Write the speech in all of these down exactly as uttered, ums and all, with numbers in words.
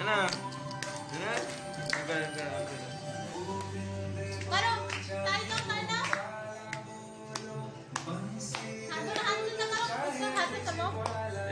है ना, है ना? करो ताली दो ताली दो हाथ हाथ से दबाओ उसको हाथ से दबाओ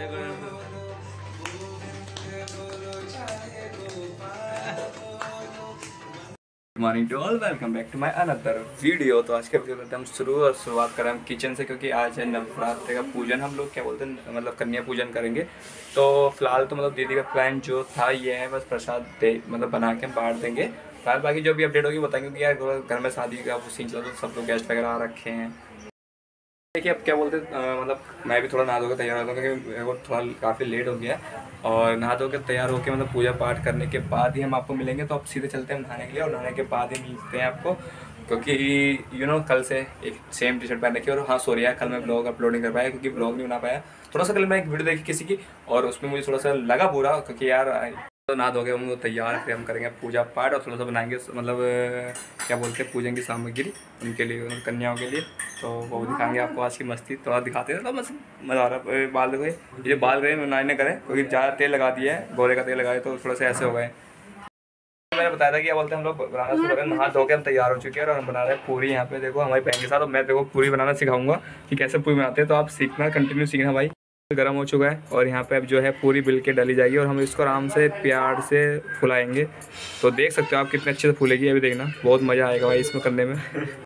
good morning to all, welcome back to my another video. तो आज के वीडियो में हम शुरू और शुरुआत करें हम किचन से, क्योंकि आज है नवरात्रि का पूजन। हम लोग क्या बोलते हैं, मतलब कन्या पूजन करेंगे। तो फिलहाल तो मतलब दीदी का प्लान जो था ये है, बस प्रसाद दे मतलब बना के हम बांट देंगे। फिलहाल बाकी जो भी अपडेट होगी बताएंगे, क्योंकि यार घर में शादी का सीन चला तो सब लोग गेस्ट वगैरह आ रखे हैं। देखिए अब क्या बोलते हैं, मतलब मैं भी थोड़ा नहा धो के तैयार होता हूँ, क्योंकि मेरे को थोड़ा काफ़ी लेट हो गया। और नहा धो के तैयार होकर मतलब पूजा पाठ करने के बाद ही हम आपको मिलेंगे। तो अब सीधे चलते हैं नहाने के लिए, और नहाने के बाद ही मिलते हैं आपको, क्योंकि यू नो कल से एक सेम टी शर्ट पहन रखी है। और हाँ सॉरी यार, कल मैं ब्लॉग अपलोड नहीं कर पाया, क्योंकि ब्लॉग नहीं बना पाया। थोड़ा सा कल मैं एक वीडियो देखी किसी की, और उसमें मुझे थोड़ा सा लगा बुरा, क्योंकि यार तो नहा धो के हम तैयार फिर हम करेंगे पूजा पाठ, और थोड़ा सा बनाएंगे मतलब क्या बोलते हैं पूजन की सामग्री उनके लिए, उन कन्याओं के लिए। तो वो दिखाएंगे आपको आज की मस्ती, थोड़ा दिखाते हैं। तो बस मज़ा आ रहा है। बाल देखो, ये बाल गए नाने करें, क्योंकि ज़्यादा तेल लगा दिया है, गोले का तेल लगाए तो थोड़ा सा ऐसे हो गए। मैंने बताया था कि क्या बोलते हैं हम लोग बनाना शुरू करें। नहा धो के हम तैयार हो चुके हैं और हम बना रहे हैं पूरी। यहाँ पे देखो हमारी बहन के साथ, और मैं देखो पूरी बनाना सिखाऊंगा कि कैसे पूरी बनाते हैं। तो आप सीखना, कंटिन्यू सीखना भाई। गर्म हो चुका है और यहाँ पे अब जो है पूरी बिल के डाली जाएगी, और हम इसको आराम से प्यार से फुलाएंगे। तो देख सकते हो आप कितने अच्छे से फूलेगी, अभी देखना बहुत मज़ा आएगा भाई इसमें करने में।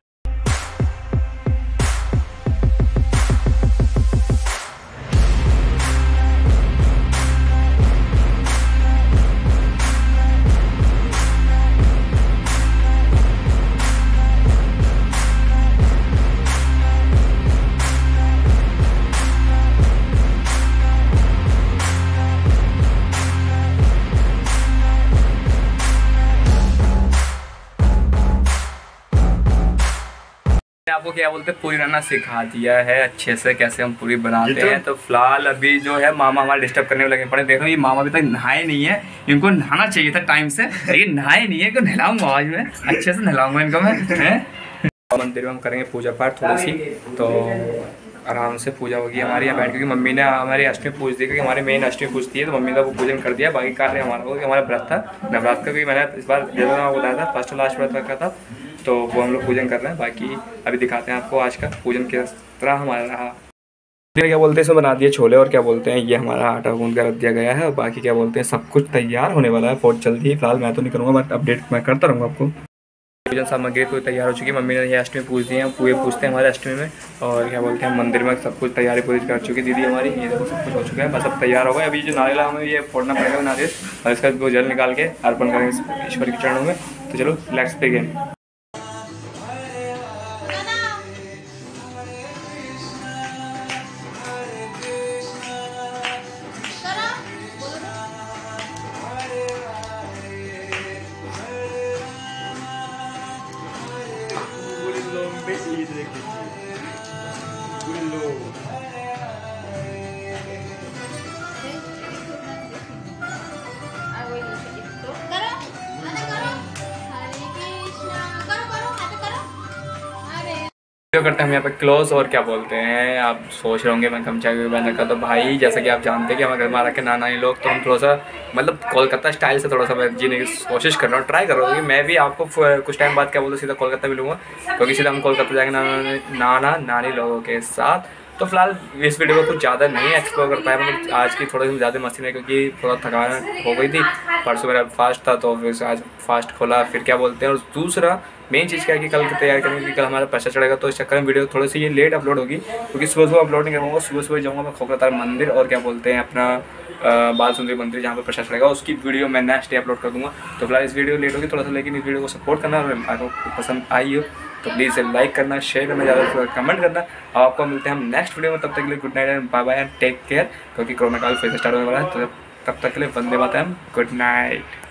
आपको क्या बोलते हैं पूरी बनाना सिखा दिया है अच्छे से, कैसे हम पूरी बनाते हैं। तो फिलहाल अभी जो है मामा हमारे डिस्टर्ब करने में लगे पड़े। देखो ये मामा अभी तक नहाए नहीं है, इनको नहाना चाहिए था टाइम से, लेकिन नहाए नहीं है। इनको नहलाऊंगा आज में, अच्छे से नहलाऊंगा इनको मैं। मंदिर में हम करेंगे पूजा पाठ थोड़ी सी, तो आराम से पूजा होगी हमारी यहाँ बैठ, क्योंकि मम्मी ने हमारी अष्टमी पूज दी, क्योंकि हमारी मेन अष्टमी पूजती है। तो मम्मी का वो पूजन कर दिया। बाकी कार्य हमारा वो हमारा व्रत था नवरात्र का, क्योंकि मैंने इस बार जैसा बताया था फर्स्ट लास्ट व्रत रखा था, तो वो हम लोग पूजन कर रहे हैं। बाकी अभी दिखाते हैं आपको आज का पूजन किस तरह हमारा रहा। क्या बोलते हैं इसमें बना दिए छोले, और क्या बोलते हैं ये हमारा आटा गूंद कर रख दिया गया है। और बाकी क्या बोलते हैं सब कुछ तैयार होने वाला है बहुत जल्दी। फिलहाल मैं तो नहीं करूँगा, बट अपडेट मैं करता रहूँगा आपको। पूजन सामग्री तो तैयार हो चुकी है। मम्मी ने ये अष्टमी पूछ दी है, पूरे पूछते हैं हमारे अष्टमी में। और क्या बोलते हैं मंदिर में सब कुछ तैयारी पूरी कर चुकी दीदी हमारी। ये देखो सब कुछ हो चुका है, बस अब तैयार हो गए। अभी जो नारियल हमें ये फोड़ना पड़ेगा नारियल, और इसका वो जल निकाल के अर्पण करेंगे ईश्वर के चरणों में। तो चलो लेट्स बिगिन। करते हैं हम यहाँ पे क्लोज। और क्या बोलते हैं आप सोच रहे होंगे मैं गमछा क्यों पहन रखा, तो भाई जैसा कि आप जानते हैं कि हमारे घर में आ रखे नाना ही लोग, तो हम थोड़ा सा मतलब कोलकाता स्टाइल से थोड़ा सा मैं जीने की कोशिश कर रहा हूँ, ट्राई कर रहा हूँ कि मैं भी आपको कुछ टाइम बाद क्या बोलते सीधा कोलकाता मिलूँगा, क्योंकि सीधा हम कोलकाता जाएंगे नाना नाना नानी लोगों के साथ। तो फिलहाल इस वीडियो को कुछ ज़्यादा नहीं एक्सप्लोर कर पाया, मतलब आज की थोड़ी सी ज़्यादा मस्ती नहीं, क्योंकि थोड़ा थकान हो गई थी। परसों मेरा फास्ट था, तो फिर आज फास्ट खोला। फिर क्या बोलते हैं, और दूसरा मेन चीज़ क्या है कि कल की तैयारी करेंगे, क्योंकि कल हमारा पैसा चढ़ेगा। तो इस चक्कर में वीडियो थोड़ी सी ये लेट अपलोड होगी, क्योंकि सुबह सुबह अपलोड नहीं करूँगा। सुबह सुबह जाऊँगा मैं खोखराताल मंदिर, और क्या बोलते हैं अपना बाल सुंदरी मंदिर जहाँ पर प्रसाद चढ़ेगा, उसकी वीडियो मैं नेक्स्ट डे अपलोड कर दूँगा। तो फिलहाल इस वीडियो लेट होगी थोड़ा सा, लेकिन इस वीडियो को सपोर्ट करना, और आपको पसंद आई हो तो प्लीज़ लाइक करना, शेयर करना, ज़्यादा से कमेंट करना। और आपको मिलते हैं हम नेक्स्ट वीडियो में, तब तक के लिए good night and bye bye and take care, क्योंकि कोरोना काल फिर से स्टार्ट होने वाला है। तो तब तक के लिए वंदे मातरम, गुड नाइट।